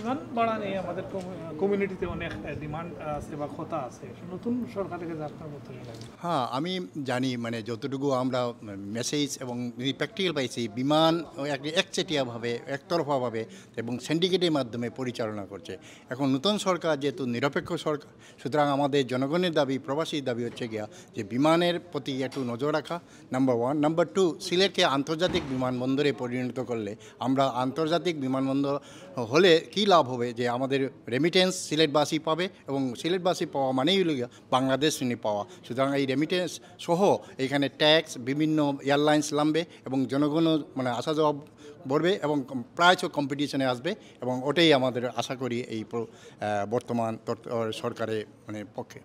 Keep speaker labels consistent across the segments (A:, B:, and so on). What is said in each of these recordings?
A: বিমান ভাড়া নিয়ে আমাদের কমিউনিটিতে অনেক ডিমান্ড আছে বা কথা আছে, নতুন সরকার থেকে যা আপনার মতো লাগে।
B: হ্যাঁ, আমি জানি মানে যতটুকু আমরা মেসেজ এবং প্র্যাকটিক্যাল পাইছি, বিমান একচেটিয়াভাবে একতরফাভাবে এবং সিন্ডিকেটের মাধ্যমে পরিচালনা করছে। এখন নতুন সরকার যেহেতু নিরপেক্ষ সরকার, সুতরাং আমাদের জনগণের দাবি, প্রবাসীর দাবি হচ্ছে গিয়া যে বিমানের প্রতি একটু নজর রাখা, নাম্বার ওয়ান। নাম্বার টু, সিলেটকে আন্তর্জাতিক বিমানবন্দরে পরিণত করলে আমরা আন্তর্জাতিক বিমানবন্দর হলে কী লাভ হবে, যে আমাদের রেমিটেন্স সিলেটবাসী পাবে এবং সিলেটবাসী পাওয়া মানেই হলো গিয়া বাংলাদেশ পাওয়া। সুতরাং এই রেমিটেন্স সহ এখানে ট্যাক্স বিভিন্ন এয়ারলাইন্স নামবে এবং জনগণও মানে আসা যাওয়া বাড়বে এবং প্রায়শ কম্পিটিশনে আসবে, এবং ওটাই আমাদের আশা করি এই বর্তমান সরকারের মানে পক্ষে।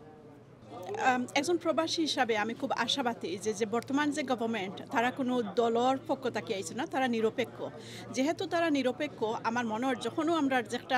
C: একজন প্রবাসী হিসাবে আমি খুব আশাবাদী যে বর্তমান যে গভর্নমেন্ট তারা কোনো দলর পক্ষ তাকে আইছে না, তারা নিরপেক্ষ। যেহেতু তারা নিরপেক্ষ, আমার মনে হয় যখনও আমরা যে একটা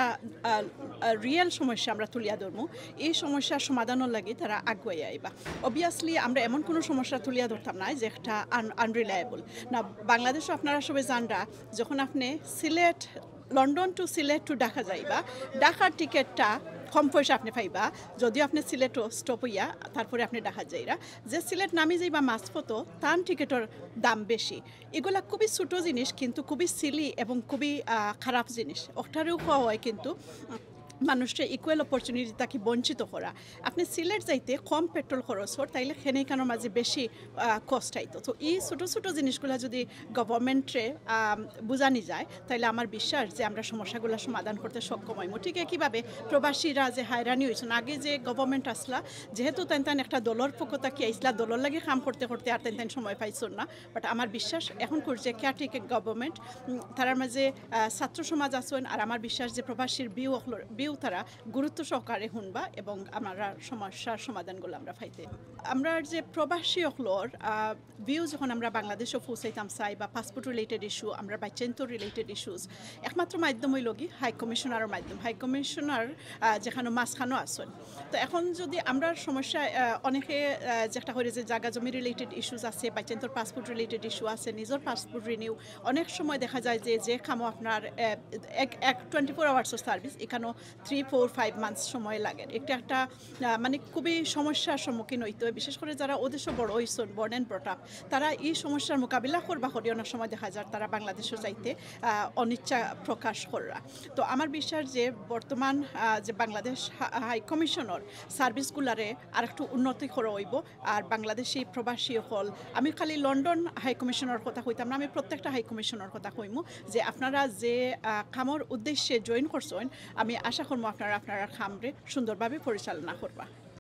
C: রিয়েল সমস্যা আমরা তুলিয়া ধরবো, এই সমস্যার সমাধানের লাগে তারা আগুয়াই আইবা। অবভিয়াসলি আমরা এমন কোনো সমস্যা তুলিয়া ধরতাম না যে একটা আনরিলায়েবল না। বাংলাদেশও আপনারা সবাই জানরা, যখন আপনি Sylhet London to Sylhet to Dhaka যাইবা, ঢাকার টিকিটটা কম পয়সা আপনি পাইবা, যদিও আপনি সিলেটও স্টপ হইয়া তারপরে আপনি ঢাকা যাইরা। যে সিলেট নামি যাইবা মাঝপথও তার টিকিটের দাম বেশি। এগুলা খুবই ছোটো জিনিস কিন্তু খুবই সিলি এবং খুবই খারাপ জিনিস। ওটারেও হওয়া হয় কিন্তু মানুষের ইকুয়াল অপরচুনিটি তাকে বঞ্চিত করা। আপনি সিলেট যাইতে কম পেট্রোল খরচ হর, তাইলে সেনেকানোর মাঝে বেশি কষ্ট আইতো। তো এই ছোটো ছোটো জিনিসগুলো যদি গভর্নমেন্টে বোঝানি যায়, তাইলে আমার বিশ্বাস যে আমরা সমস্যাগুলো সমাধান করতে সক্ষম হইব। ঠিক একইভাবে প্রবাসীরা যে হায়রানি হয়েছেন, আগে যে গভর্নমেন্ট আসলা, যেহেতু তেন একটা দলের পক্ষ তাকে আইসলা, দলের লাগে কাম করতে করতে আর তেন সময় পাইছেন না। বাট আমার বিশ্বাস এখন করছে কেয়ারটেকার গভর্নমেন্ট, তার মাঝে ছাত্র সমাজ আছেন, আর আমার বিশ্বাস যে প্রবাসীর বিউ তারা গুরুত্ব সহকারে শুনবা এবং আমরা সমস্যার সমাধানগুলো আমরা পাইতে। আমরা যে প্রবাসী হলর ভিউ যখন আমরা বাংলাদেশও পৌঁছাইতাম চাই বা পাসপোর্ট রিলেটেড ইস্যু, আমরা বাইচেন্টর রিলেটেড ইস্যুস, একমাত্র মাধ্যম হইল কি হাই কমিশনারের মাধ্যম। হাই কমিশনার যেখানে মাঝখানেও আসেন। তো এখন যদি আমরা সমস্যা অনেকে যেটা করে যে জায়গা জমি রিলেটেড ইস্যুস আছে, বাইচেন্টর পাসপোর্ট রিলেটেড ইস্যু আছে, নিজের পাসপোর্ট রিনিউ, অনেক সময় দেখা যায় যে কামও আপনার 24 আওয়ার্সের সার্ভিস, এখানেও 3-4-5 মান্থস সময় লাগে। একটা মানে খুবই সমস্যার সম্মুখীন হইতে হয়। বিশেষ করে যারা ওদেশও বড় হইছেন, বর্ন অ্যান্ড ব্রট আপ, তারা এই সমস্যার মোকাবিলা করবা করি অনেক সময় দেখা যায় তারা বাংলাদেশও যাইতে অনিচ্ছা প্রকাশ করা। তো আমার বিশ্বাস যে বর্তমান যে বাংলাদেশ হাই কমিশনার সার্ভিসগুলারে আর একটু উন্নতি করা হইব। আর বাংলাদেশি প্রবাসী হল, আমি খালি লন্ডন হাই কমিশনার কথা কইতাম না, আমি প্রত্যেকটা হাই কমিশনার কথা কইমু যে আপনারা যে কামর উদ্দেশ্যে জয়েন করছেন, আমি আশা করবো আপনারা খামরে সুন্দরভাবে পরিচালনা করবা।